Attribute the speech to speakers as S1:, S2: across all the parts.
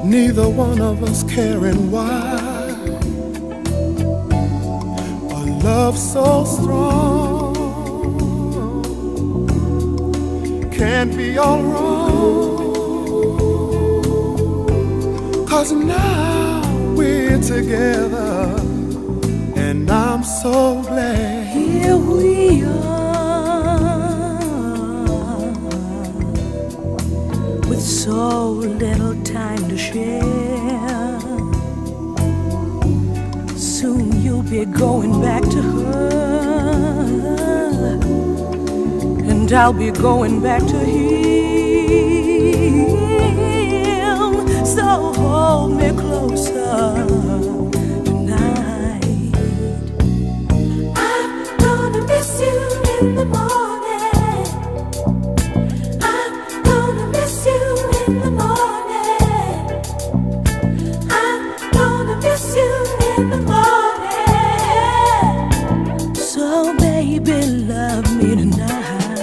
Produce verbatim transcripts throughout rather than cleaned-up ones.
S1: neither one of us caring why. A love so strong can't be all wrong, 'cause now we're together, and I'm so glad.
S2: Here we are, with so little time to share. Soon you'll be going back to her, and I'll be going back to him. So hold me closer tonight. I'm gonna miss you in the morning. I'm gonna miss you in the morning. I'm gonna miss you in the morning. So baby, love me tonight.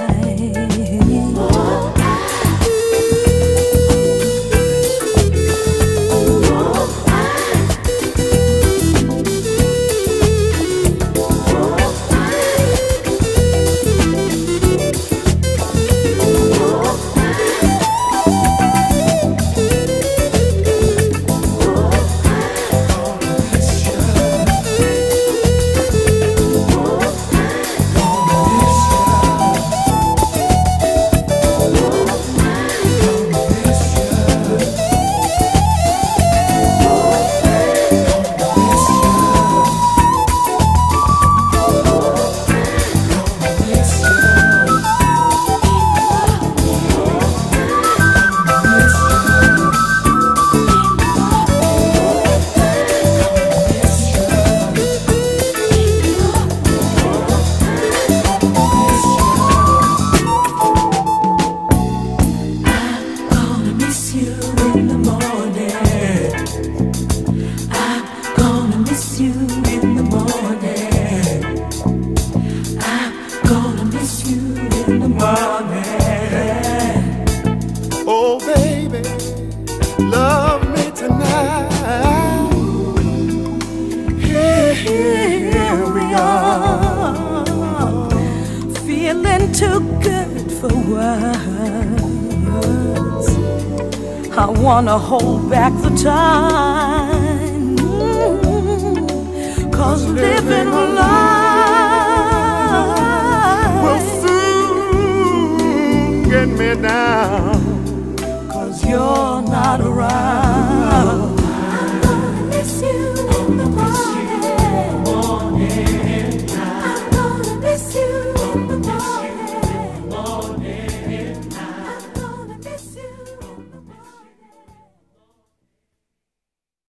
S1: Oh baby, love me tonight. Here, here we are,
S2: feeling too good for words. I wanna hold back the time, 'cause living life